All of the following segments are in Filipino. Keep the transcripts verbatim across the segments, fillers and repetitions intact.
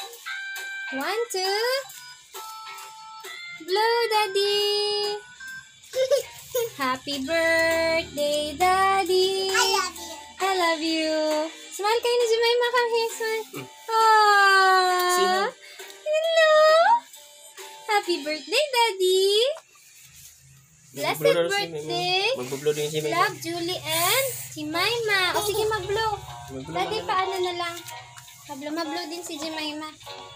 One, two. Blow, Daddy. Happy birthday, Daddy. I love you. I love you. Smile kayo ni Jemima. Come here, smile. Aww. Hello. Happy birthday, Daddy. Blessed birthday. Mag-blow din si Mama. Love, Julie, and si Jemima. O sige, mag-blow. Daddy, paano na lang? Mablow, mablow din si Jemima.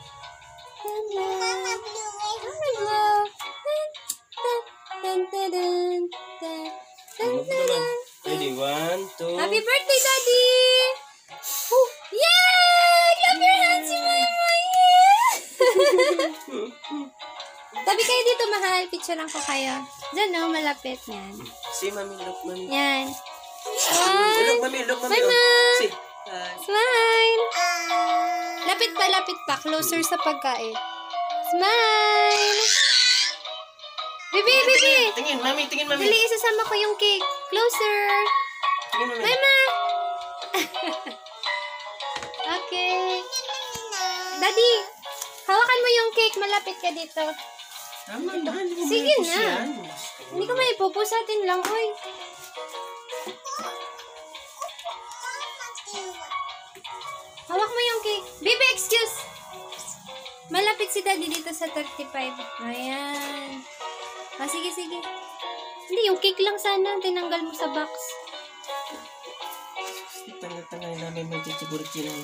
Mama blue. Mablow. Dun, dun, dun, dun, dun, dun, dun. Ready, one, two. Happy birthday, Daddy! Oh, yay! Clap your hands, Jemima! Yeah! Tabi kayo dito, mahal. Picturean ko kayo. Diyan, no? Malapit. Yan. Si Mami, look, Mami. Yan. Look, One. Mami, look, Mami. Bye, Ma. Si. Hi. Smile. Ah. Lapit pa, lapit pa. Closer sa pagkain. Smile. Bibi, bibi. Tingin, tingin, Mami, tingin, Mami. Dali, isasama ko yung cake. Closer. Tingin, Mami. Bye, Ma. Okay. Daddy, hawakan mo yung cake. Malapit ka dito. Tama, dahan mo. Sige Mami, na. yan. Hindi ko maipupus atin lang, oy. Hawak mo yung cake. Bibi, excuse. Malapit si Daddy dito sa thirty-five. Ayan. Ah, sige, sige. Hindi, yung cake lang sana. Tinanggal mo sa box. Tanggal-tanggal namin may chichiburchi lang.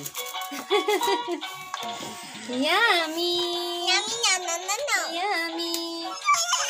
Yummy. Yummy, yum, no, no, no. Yummy.